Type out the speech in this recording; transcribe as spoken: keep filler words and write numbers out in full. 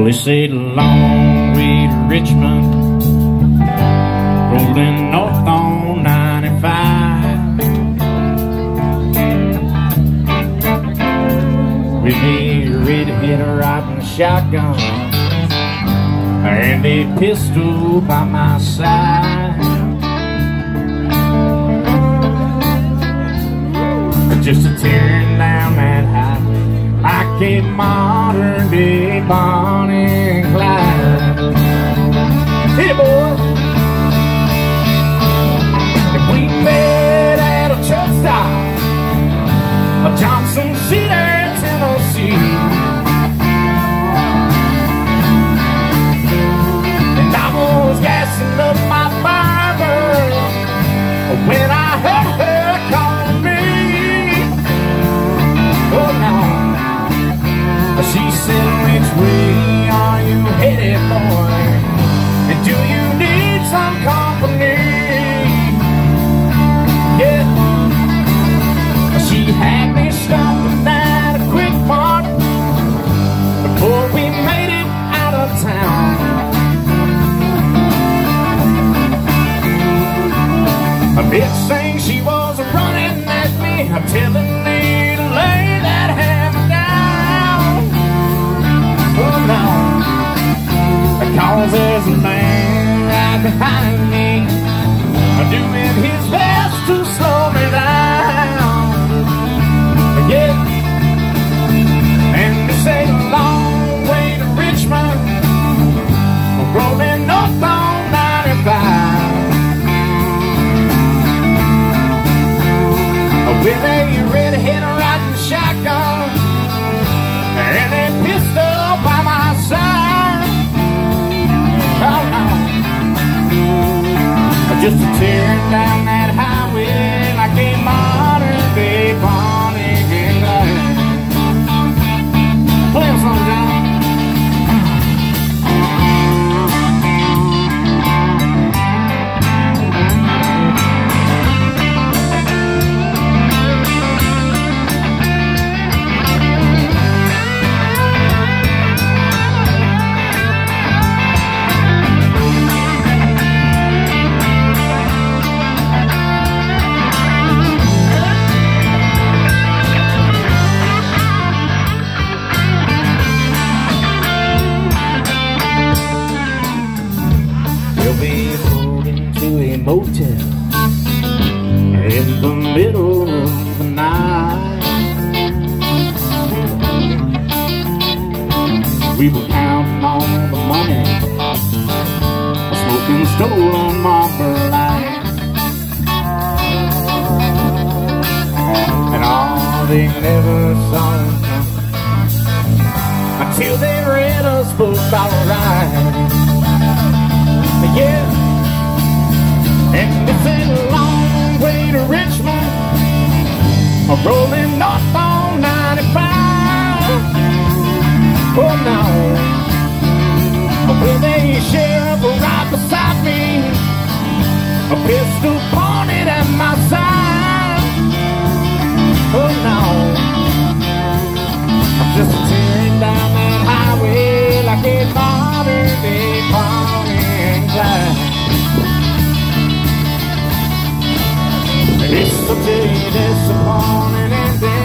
Well, it's a long way to Richmond, rolling north on ninety-five, with a red hitter riding shotgun and a pistol by my side. Just a tearing down that highway like a modern day Bonnie and Clyde. Hey boy, if we met at a truck stop, a Johnson City, Tennessee, and I was gassing up my barber when I heard her calling me. Oh no, she said, which way are you headed, boy? And do you need some company? Yeah, she had me stopping at a quick park before we made it out of town. A bitch saying she was running at me, telling me to lay that hammer down. Oh no, because there's a man right behind me doing his best to slow me down. Yeah, and it's a long way to Richmond, rolling north on ninety-five, with a red hitter riding shotgun and a pistol by my side. Oh no, just a tearing down that highway like a modern day Bonnie and Clyde. Play a song, John. We'll be pulled into a motel in the middle of the night. We were counting all the money, smoking stolen Marlboro Light, and all they never saw until they read us both alright. Yeah, and it's a long way to Richmond, rolling north on ninety-five. Oh no, with a sheriff right beside me, a pistol pointed at my side. Oh no, I'm just tearing down that highway like a modern day Bonnie and Clyde. It's such a disappointing ending.